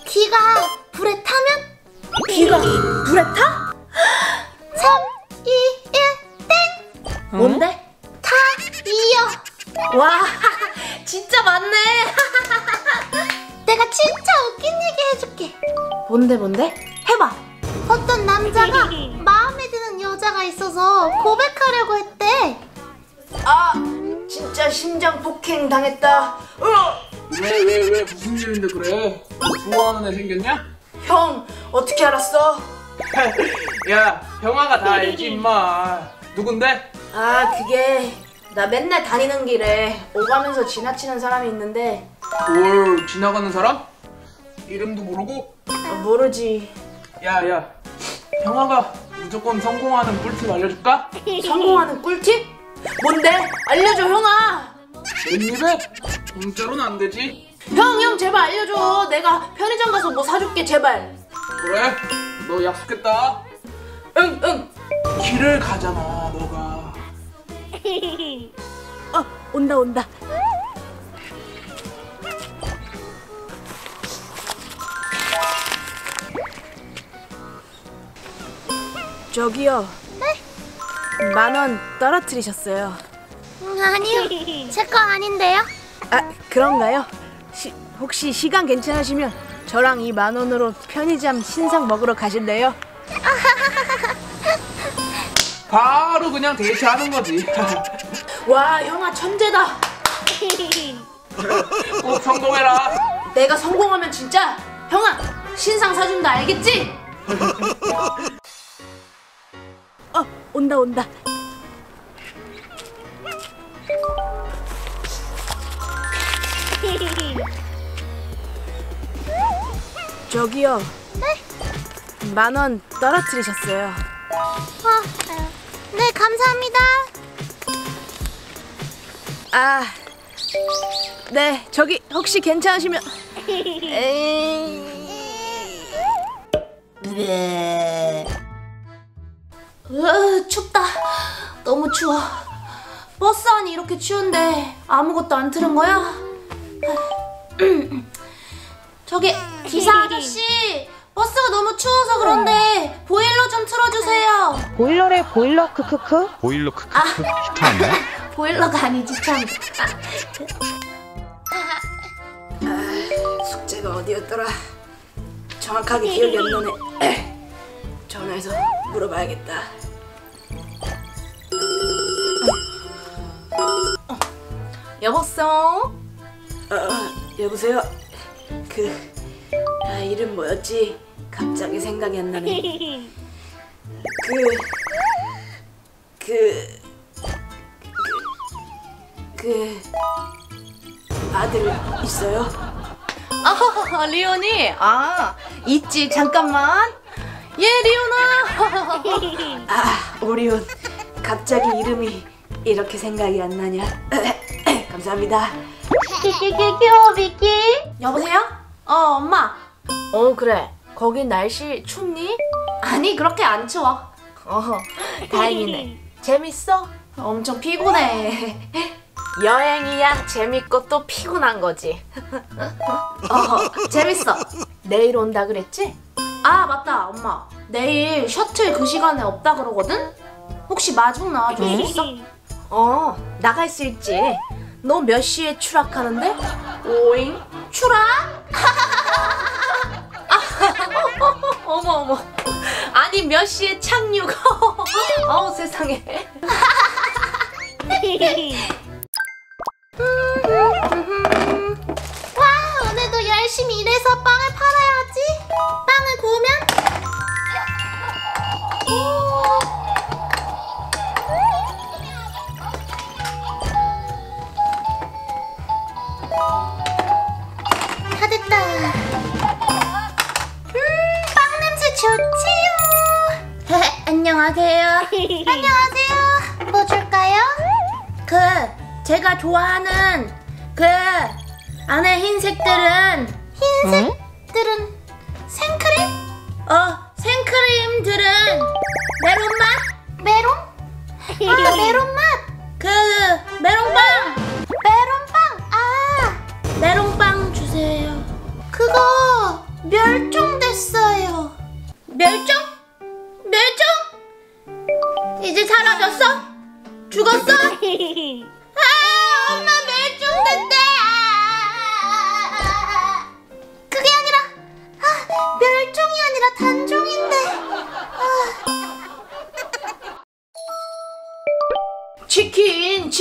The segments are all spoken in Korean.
기가 불에 타면? 기가 불에 타? 3, 2, 1, 땡! 뭔데? 타, 이어. 와, 진짜 맞네. 내가 진짜 웃긴 얘기 해줄게. 뭔데? 해봐. 어떤 남자가 마음에 드는 여자가 있어서 고백하려고 했대. 아, 진짜 심장 폭행 당했다. 왜 무슨 일인데 그래? 좋아하는 애 생겼냐? 형, 어떻게 알았어? 야, 형아가 다 알지 임마. 누군데? 아, 그게 나 맨날 다니는 길에 오가면서 지나치는 사람이 있는데. 뭘 지나가는 사람? 이름도 모르고? 모르지. 야, 형아가 무조건 성공하는 꿀팁 알려줄까? 성공하는 꿀팁? 뭔데? 알려줘, 형아. 웬일에? 공짜로는 안 되지. 형, 제발 알려줘. 내가 편의점 가서 뭐 사줄게, 제발. 그래? 너 약속했다. 응. 길을 가잖아, 너가. 온다. 저기요. 네? 10,000원 떨어뜨리셨어요. 아니요, 제 거 아닌데요. 아, 그런가요? 혹시 시간 괜찮으시면 저랑 이 10,000원으로 편의점 신상 먹으러 가실래요? 바로 그냥 데이트하는 거지. 와, 형아 천재다. 꼭 성공해라. 내가 성공하면 진짜 형아 신상 사준다, 알겠지? 온다. 저기요. 네? 10,000원 떨어뜨리셨어요. 네, 감사합니다. 아, 네, 저기 혹시 괜찮으시면. 춥다. 너무 추워. 버스 안이 이렇게 추운데 아무것도 안 틀은 거야? 저기 기사 아저씨, 버스가 너무 추워서 그런데 보일러 좀 틀어주세요. 보일러래 보일러 크크크. 보일러 크크크 히트났나? 보일러가 아니지 참. 숙제가 어디였더라? 정확하게 기억이 안 나네. 전화해서 물어봐야겠다. 여보세요? 여보세요? 이름 뭐였지? 갑자기 생각이 안 나네. 아들 있어요? 아, 리온이? 있지. 잠깐만. 예, 리온아. 오리온. 갑자기 이름이 이렇게 생각이 안 나냐? 감사합니다. 미끼. 여보세요? 엄마. 그래. 거긴 날씨 춥니? 아니, 그렇게 안 추워. 다행이네. 재밌어? 엄청 피곤해. 여행이야 재밌고 또 피곤한 거지. 재밌어. 내일 온다 그랬지? 아, 맞다, 엄마. 내일 셔틀 그 시간에 없다 그러거든? 혹시 마중 나와줄 수 있어? 나갈 수 있지. 너 몇 시에 추락하는데? 오잉? 추락? 어머. 아니, 몇 시에 착륙? 세상에. 와, 오늘도 열심히 일해서 빵을 팔아야지. 빵을 구우면 다 됐다. 빵 냄새 좋지요. 안녕하세요. 안녕하세요. 뭐 줄까요? 제가 좋아하는 안에 흰색들은 흰색들은 생크림? 생크림들은 메론맛? 메론? 메론맛. 메론빵! 메론빵. 메론빵 주세요. 그거 멸종됐어요. 멸종? 멸종? 이제 사라졌어? 죽었어? 아, 엄마 멸종됐대. 그게 아니라 멸종이 아니라 단종인데. 치킨.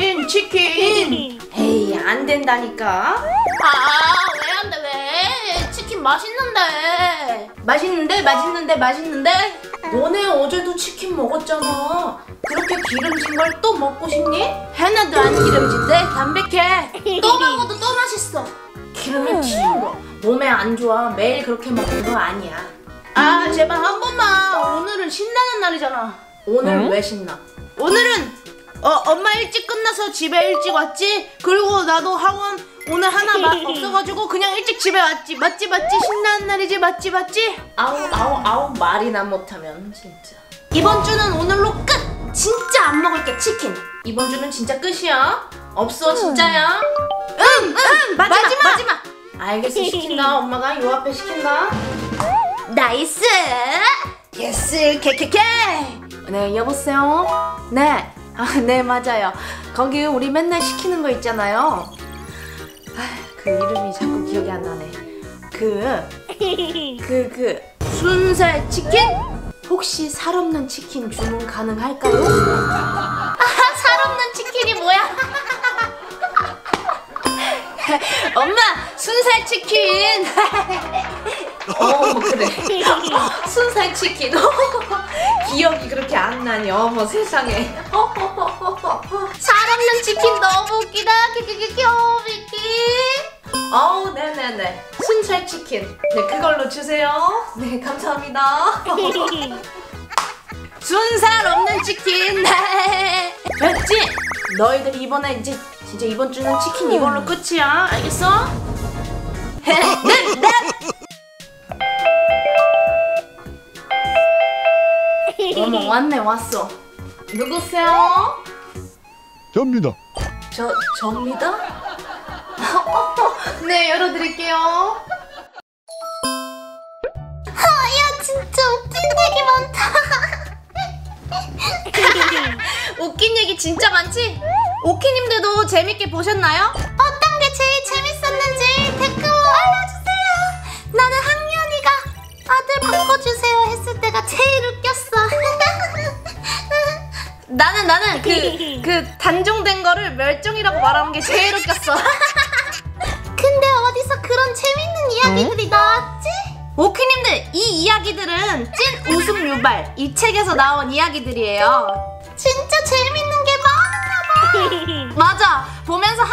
에이, 안 된다니까. 왜 안 돼? 왜? 치킨 맛있는데. 맛있는데? 너네 어제도 치킨 먹었잖아. 그렇게 기름진 걸 또 먹고 싶니? 하나도 안 기름진데 담백해. 또 먹어도 또 맛있어. 기름이 튀는 거 몸에 안 좋아. 매일 그렇게 먹는 거 아니야. 아, 제발 한 번만. 오늘은 신나는 날이잖아. 오늘 왜 신나? 오늘은 엄마 일찍 끝나서 집에 일찍 왔지? 그리고 나도 학원 오늘 하나 없어가지고 그냥 일찍 집에 왔지. 맞지? 신나는 날이지? 맞지? 아우 말이나 못하면 진짜. 이번 주는 오늘로 끝! 진짜 안 먹을게 치킨. 이번 주는 진짜 끝이야. 없어 진짜야. 응 마지막. 알겠어, 시킨다. 엄마가 요 앞에 시킨다. 나이스. 예스 케케케. 네, 여보세요. 네. 네, 맞아요. 거기 우리 맨날 시키는 거 있잖아요. 그 이름이 자꾸 기억이 안 나네. 그 순살 치킨? 혹시 살 없는 치킨 주문 가능할까요? 살 없는 치킨이 뭐야? 엄마, 순살 치킨. 그래. 순살 치킨. 기억이 그렇게 안 나니. 어머 세상에. 살 없는 치킨 너무 웃기다. 귀여우비키. 네네네. 순살 치킨. 네, 그걸로 주세요. 네, 감사합니다. 순살 없는 치킨. 네. 됐지? 너희들 이번에 이제 진짜 이번 주는 치킨 이걸로 끝이야. 알겠어? 네. 어머, 왔어. 누구세요? 접니다. 접니다? 네, 열어드릴게요. 야, 진짜 웃긴 얘기 많다. 웃긴 얘기 진짜 많지? 오키님들도 재밌게 보셨나요? 어떤 게 제일 재밌었는지 댓글로 알려주세요. 나는 학년이가 아들 바꿔주세요 했을 때가 제일 웃겼어. 나는 그 단종된 거를 멸종이라고 말하는 게 제일 웃겼어. 근데 어디서 그런 재밌는 이야기들이 나왔지? 오키님들, 이 이야기들은 찐 웃음 유발, 이 책에서 나온 이야기들이에요. 진짜 재밌는 게 많았나봐. 맞아, 보면서